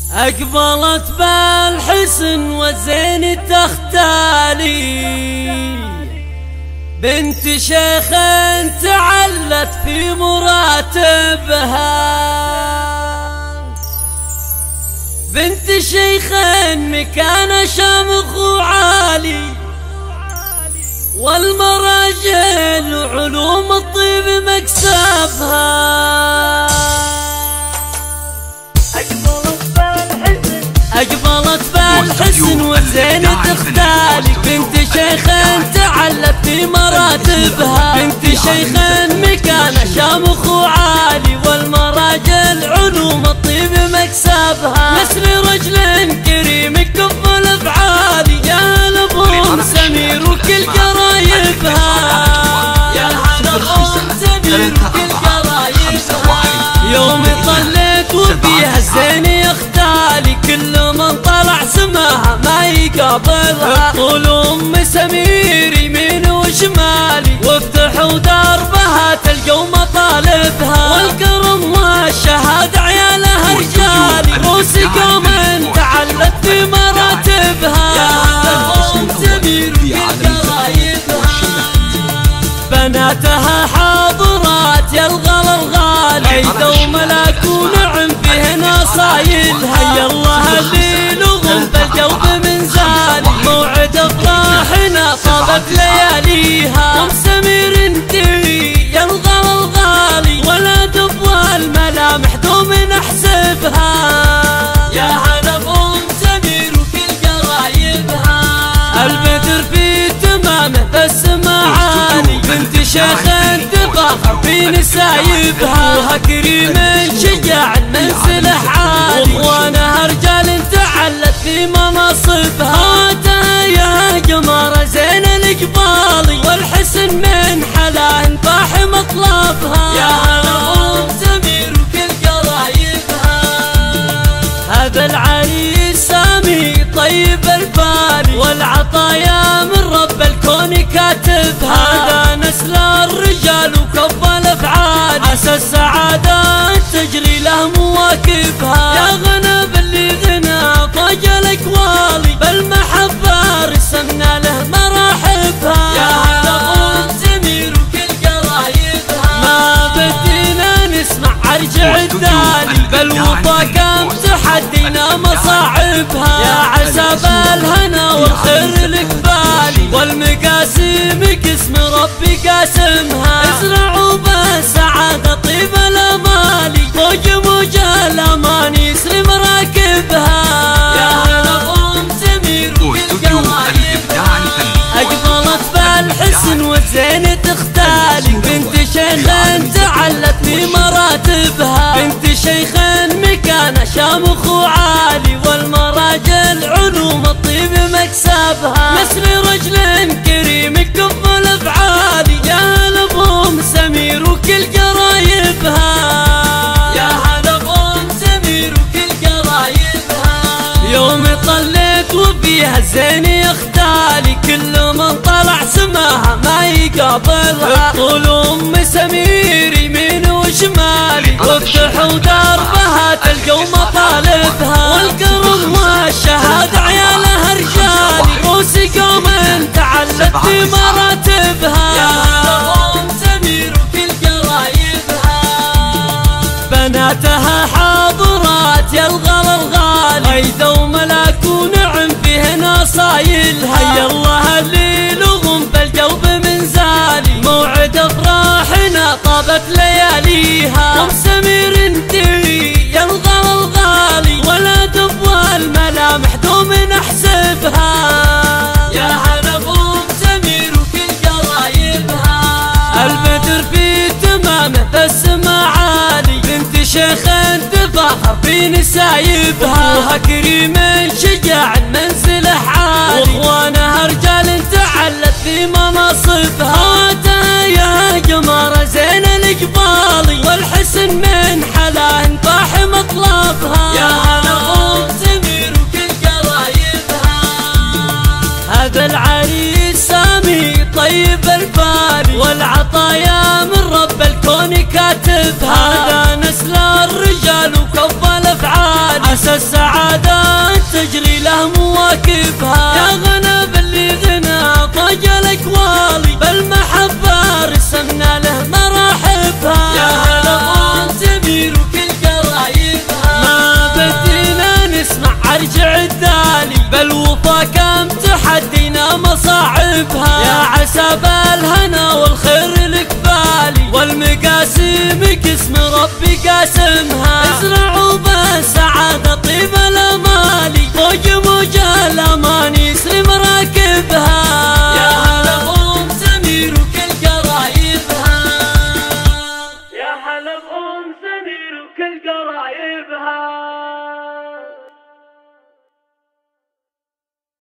أقبلت بالحسن والزين تختالي، بنت شيخ تعلت في مراتبها، بنت شيخ مكان شامخ وعالي، والمراجل علوم الطيب مكسبها. أقبلت بالحسن والزين تختالي، بنت شيخ تعلت في مراتبها، بنت شيخ مكان شامخ وعالي، والمراجل علوم الطيب مكسبها. مثل رجل كريم كف الافعالي، يا لبهم سمير وكل قرايبها، يا لبهم سمير وكل قرايبها. يوم طليت وفيها الزين يختالي، كل من طلع سماها ما يقابلها. طول ام سمير يمين وشمالي، وافتحوا دربها تلقوا مطالبها، والكرم والشهادة عيالها رجالي، وسقوم تعلت في مراتبها، يا ام سمير وكل قرايبها. بناتها حاضرات يا الغلا الغالي، دوم ملاك ونعم فيه نصايلها، يالله اللي لغم بالقلب من زالي، موعد افراحنا طابت لياليها. ام سمير انتي يا الغلا الغالي، ولا تبغى الملامح دوم نحسبها، يا هلا بام سمير وكل قرايبها. البدر في تمامه بس معاني، بنت شيخ تفاخر في نسايبها، وها كريم شجاع منزله عالي، واخوانها رجال تعلت في مناصبها. هاتها يا قمر زين القبالي، والحسن من حلاه فاح مطلبها، يا هلا ام سمير وكل قرايبها. هذا العريس سامي طيب البالي، والعطايا من رب الكون كاتبها، هذا نسل الرجال وكف الافعال، عسى السعادة تجري له مواكبها. يا غنى باللي غنى طاج الاكوالي، بالمحبة رسمنا له مراحبها، يا هلا ام سمير وكل قرايبها. ما بدينا نسمع ارجع الدالي، بالوفا كم تحدينا مصاعبها، يا عسى بالهنا والخير الكبالي، والمقاسم قسم ربي قاسمها. ازرعوا بالسعادة طيب الامالي، فوق موج الامان يسلم راكبها، يا هلا ام سمير وكل قرايبها. اقبلت بالحسن والزين تختالي، بنت شيخ تعلت في مراتبها، بنت شيخ مكان شامخ وعالي، والمراجل علوم الطيب مكسبها. مثل رجل كريم كف الافعالي، يا لبهم سمير وكل قرايبها، يا هلا بام سمير وكل قرايبها. يوم طليت وفيها الزين يختالي، كل من طلع سماها ما يقابلها. طول ام سمير يمين وشمالي، وافتحوا دربها تلقوا مطالبها، والكرم والشهادة عيالها رجالي، وسقوم تعلت في مراتبها، يا هلا ام سمير وكل قرايبها. بناتها حاضرات يا الغلا الغالي، دوم ملاك ونعم فيه نصايلها، يالله اللي لغم بالقلب من زالي، موعد افراحنا طابت لياليها. ام سمير انتي يا الغلا الغالي، ولا تبغى الملامح دوم نحسبها، يا هلا بام سمير وكل قرايبها. البدر في تمامه بس معالي، بنت شيخ تفاخر في نسايبها، وها كريم شجاع منزله عالي، واخوانها رجال تعلت في مناصبها. هاتها يا قمر زين القبالي، والحسن من حلاه فاح مطلبها، يا هلا ام سمير وكل قرايبها. هذا العريس سامي طيب البالي، والعطايا من رب الكون كاتبها، هذا نسل الرجال وكف الافعال، عسى السعادة حسب